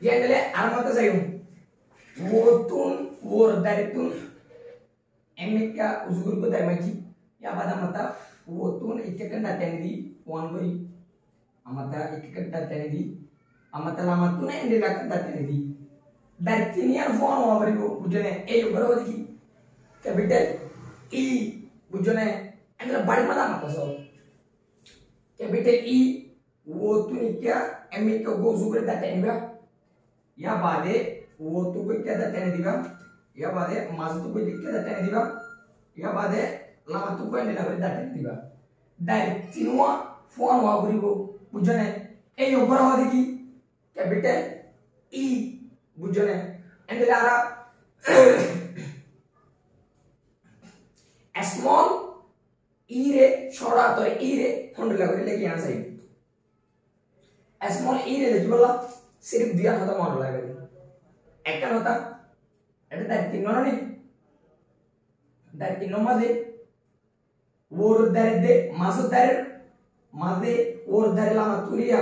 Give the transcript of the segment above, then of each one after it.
गेले आरमत जायू वोतून वोरदारीतून एमिका उजगुरको दरमाची या बादा मता वोतून इकेकंडा त्यानदी वानबरी amata ikikat त्यानदी amata lamatuna endela kanta त्यानदी dartinian fon wabarigo bujane e barawadi capital E bujane andra badi mata mata so capital E वोतून इक्या एमिका गो उजगुर त्यानदी या बादे वोतू को क्या त्यानदी या बादे माजतू को क्या त्यानदी या बादे lamattu ko endela bari त्यानदी dartinwa fon wabarigo bujane e yobarawadi ki capital E bujane endelara small e re छोड़ा तो e re होंडला करे लेके यहाँ सही small e re लेके बोला सिर्फ दिया होता मान लगा करे एक क्या होता ऐसे दारी तीनों मज़े वोर दारी दे मासो दारी मज़े वोर दारी लामा तुरिया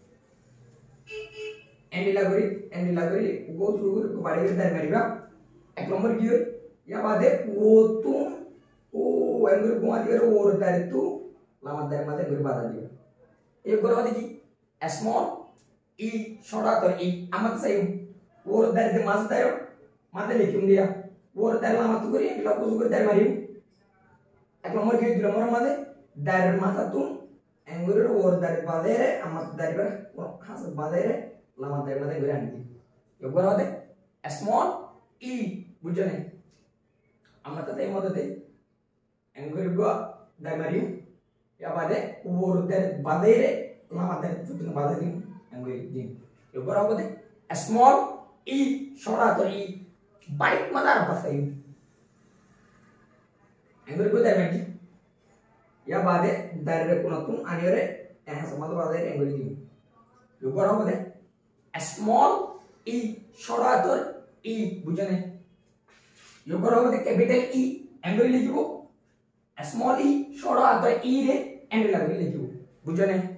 एंडी लागरी वो सुगर को बाड़ी के दारी मरीबा एक नंबर क्यों या बादे वो तुम ओ एंगर गुमा दिया वोर दारी तू लामा दारी मज़े गुरी बाधा दिया एक गुरा देखी स्मॉल ई छोटा तो ई अमत सही वोर दारी दे मासो दारी मज़े लेकिन दिया वोर दारी लामा तुरी लापो सुगर दारी मरीब एक नंबर क्यों दिला मरा मज़े दारी माता तुम एंगर वोर दारी बाधे रे अमत दारी बर हाँ सब बाधे रे lama dari mana gue nanti ya gue rawat small e bujane amat tadi mau tadi enggur gue dari mariu ya pada word dari badere lama dari tujuh badere enggur ini ya gue rawat small e short atau e baik mana apa sih enggur gue dari mana ya pada dari kunatun anjere sama tuh badere enggur ini ya gue rawat small e छोटा तो e बुझने यो करो मत capital E angle लिखिबो small e छोटा तो e रे एंगल लगे लिखिबो बुझने